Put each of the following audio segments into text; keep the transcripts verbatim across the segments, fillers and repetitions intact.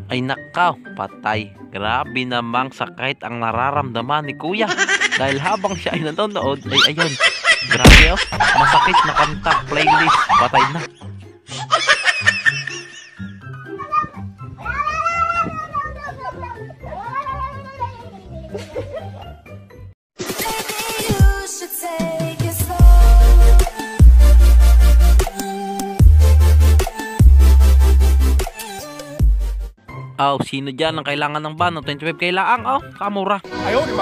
Ay nakaw, patay. Grabe namang sakit ang nararamdaman ni Kuya. Dahil habang siya ay nanonood, ay ayun. Grabe oh, masakit na kanta, playlist, patay na. Oh, sino dyan ang kailangan ng bano? twenty-five kailangan, oh, kamura. Ayaw, di ba?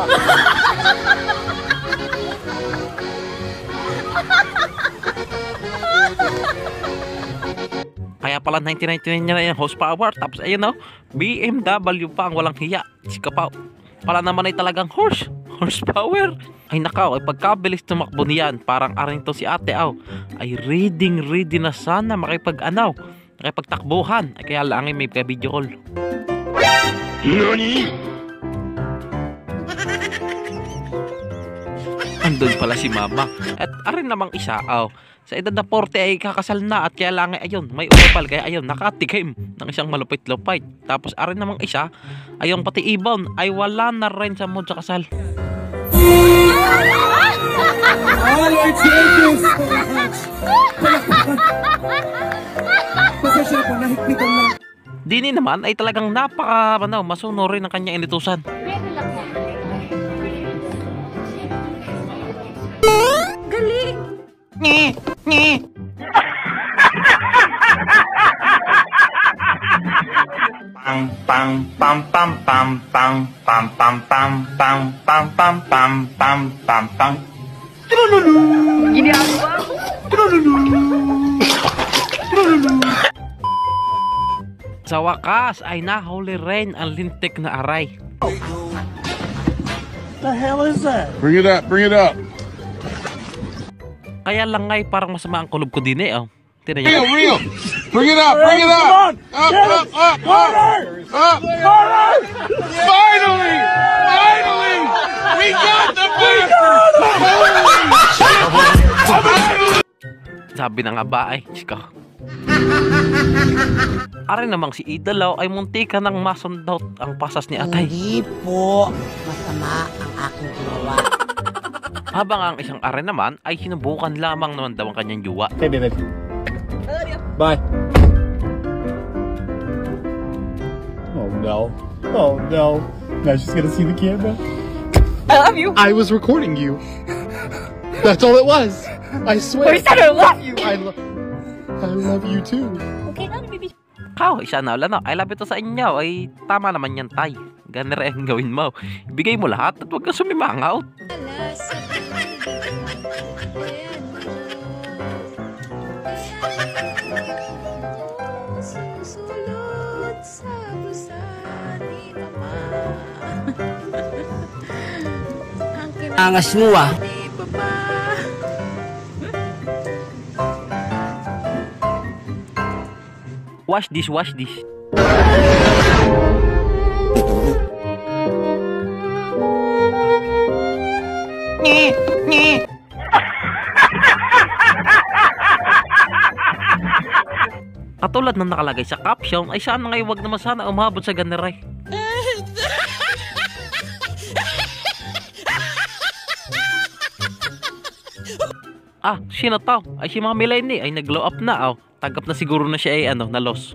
Kaya pala nineteen ninety-nine niya na yung horsepower. Tapos ayun oh, B M W pa ang walang hiya. Sikapaw. Pala naman ay talagang horse. Horsepower. Ay nakaw, ay pagkabilis tumakbo niyan, parang aring to si ate aw. Ay reading ready na sana makipag-anaw. Makipagtakbuhan. Ay kaya lang ay may ka-video call. Nani? Andun pala si mama. At arin namang isa, oh, sa edad na forty ay kakasal na at kaya lang ay ayun, may umapal kaya ayun, nakatikim ng isang malupit-lupit. Tapos arin namang isa, ayun pati ibon ay wala na rin sa mood sa kasal. All our changes! Pasensya po, nahigpitan lang. Dini naman ay talagang napaka ano, masuno rin ang kanyang inutusan. Galing! Nye! Nye! Pang pang pam pam pam pam pam pam pam pam pam pam pam pam pam pam. Trululu. Gini ako ba? Trululu. Trululu. Sa wakas ay nahuli rin ang lintik na aray. The hell is that? Bring it up, bring it up. Kaya lang ngay parang masama ang kulob ko din eh. Oh. Tina Real, niya. real. Bring it up, bring it up. Come on. Up, Yes. up, up, up, up. Carter! Finally, finally, we got the big. Sabi na nga ba ay, chika. Aray namang si Idalaw ay muntika ng masundot ang pasas ni atay. Hindi po masama ang aking ginawa. Habang ang isang aray naman ay sinubukan lamang naman daw ang kanyang juwa. Okay, baby. Bye. Oh no. Oh no. Now she's gonna see the camera. I love you! I was recording you. That's all it was. I swear. I said I love you! I, lo I love you too. Okay na, baby. Kao, isa na wala no. I love ito sa inyo. Ay tama naman yan tay. Ganun rin ang gawin mo. Ibigay mo lahat at huwag kang sumimangaw. Susulot sa busa ni mama. Angas mo ah. Ni papa. Wash this, wash this. Nye, nye. Katulad ng nakalagay sa caption ay sana ngayon wag naman sana umabot sa ganeray. Ah, sino to? Ay si Mami Lenny ay nag-glow up na oh. Tagap na siguro na siya ay ano, na loss.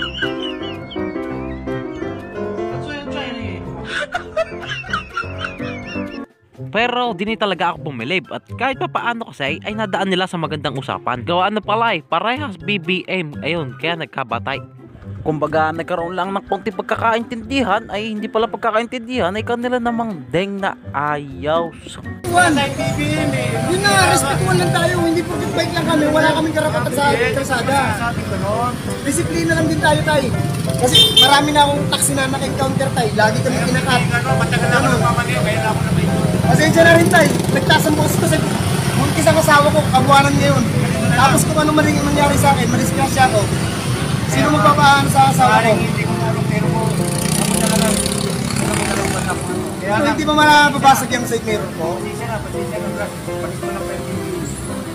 Pero di ni talaga ako bumilib at kahit pa paano kasi ay nadaan nila sa magandang usapan. Gawa na pala eh, parehas B B M. Ayun, kaya nagkabatay. Kumbaga nagkaroon lang ng konti pagkakaintindihan ay hindi pala pagkakaintindihan ay kanila namang deng na ayaw. One, yun na, respetuhan lang tayo, hindi porket bike lang kami, wala kaming karapatan sa ating kalsada. Disiplina lang din tayo tayo. Kasi marami na akong taxi na naka-encounter tayo, lagi kami kinakat. Matagal na ako nagmamaniw, kaya na ako na may ito. Pasensya na rin tayo, nagtasan mo kasi kasi muntis ang asawa ko, kabuwanan ngayon. Tapos kung ano man yung mangyari sa akin, madiskasya ako. Sino magpapaan sa asawa ko? Hindi ko marunong, pero mo, ako talaga, ako talaga ako. Kung hindi pa malababasag yung side mirror ko, Pasensya na, pasensya na, bro. Pagit ko na pwede.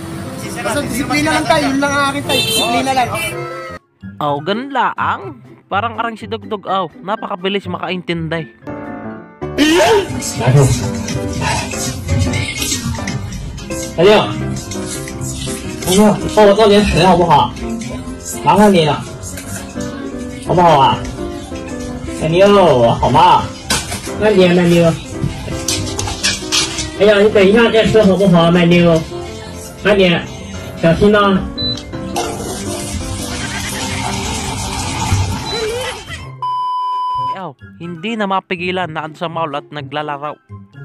Pasensya na. basta disiplina lang tayo, yun lang ang akin tayo, disiplina lang. Oh, ganun lang. Parang arang si Dugdug aw, napakabilis makaintindi. 来头，大舅，大舅，帮我倒点水好不好？麻烦你了，好不好啊？奶妞，好吗？慢点，奶妞。哎呀，你等一下再吃好不好，奶妞？慢点，小心呐、 Aw, hindi na mapigilan na sa mall at naglalaraw.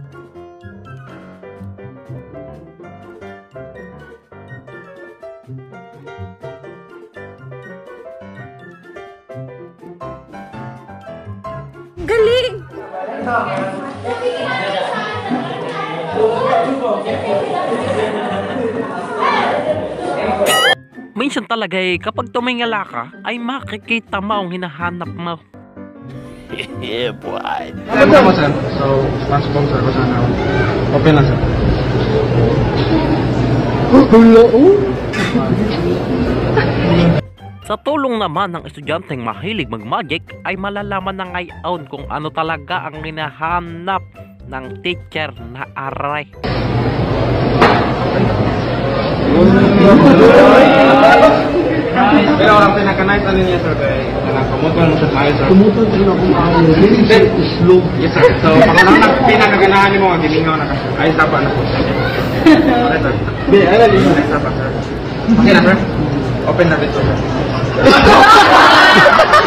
Galing! Minsan talaga eh, kapag tumingala ka, ay makikita mo ang hinahanap mo. Yeah, boy. Ano mo, sir? So, sponsor ko sana. Open na, sir. Sa tulong naman ng estudyanteng mahilig mag-magic, ay malalaman na ngayon kung ano talaga ang hinahanap ng teacher na aray. Pero orang pinaka-nice ano niya, sir, kay nakakamutan mo sa tayo, sir. Kumutan din ako maaari. Slow. Yes, sir. So, pag-unang pinakaganahan mo, ang gilingaw na ka. Ay, sapa na po. Okay, sir. Be, ano din? Ay, sapa, sir. Okay na, sir. Open na dito, sir.